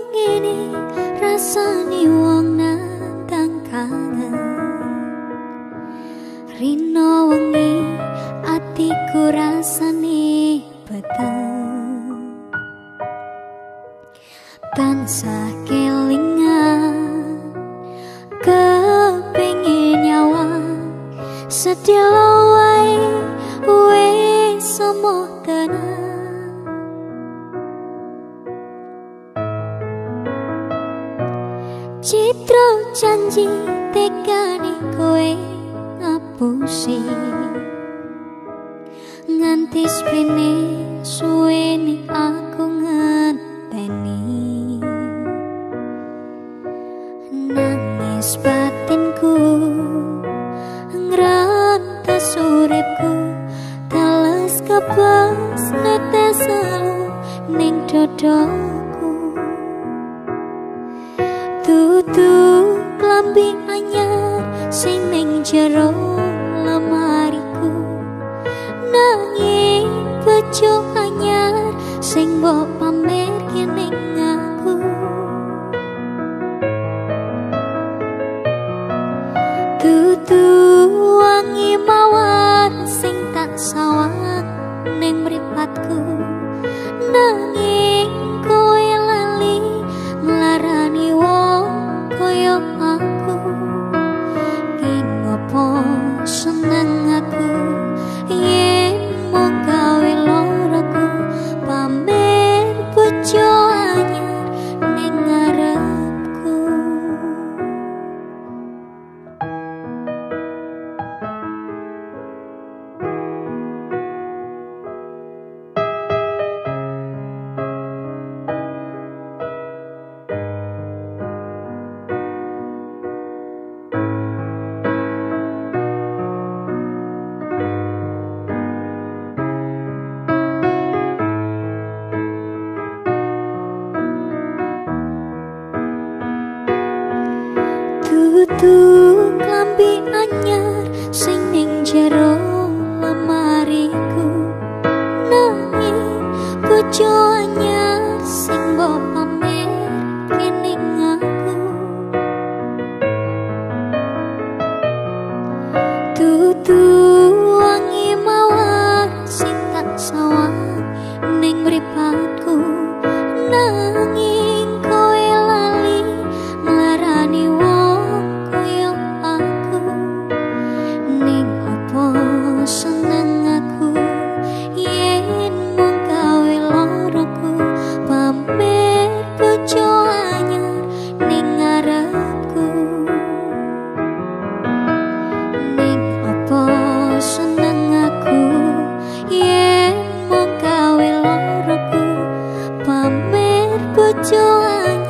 ngene rasane wong nandang kangen. Rino wengi atiku rasane peteng, tansah kelingan kepengin nyawa sedelo wae wis semoh tenang. Citra janji tekane kowe ngapusi nganti spene suwene aku ngenteni. Nangis batinku ngrantas uripku teles kebas netes elu ning dodoku. Tutu klambi anyar sing ning jero lemariku, nanging bojo anyar sing mbok pamer ning aku. Tutu wangi mawar sing tak sawang ning mripatku, nanging kowe lali nglarani wong koyo aku. Ki ngopo seneng aku yen mung gawe loroku pamer bojo anyar ning ngarepku. Tutu klambi anyar sing ning jero lemariku, nanging bojo anyar sing mbok pamer ning aku. Tutu wangi mawar sing tak sawang ning mripatku, nanging kowe lali nglarani wong koyo aku. Ning opo seneng aku yen mung gawe loroku pamer bojo anyar ning ngarepku. Ning opo seneng aku yen mung gawe loroku pamer bojo anyar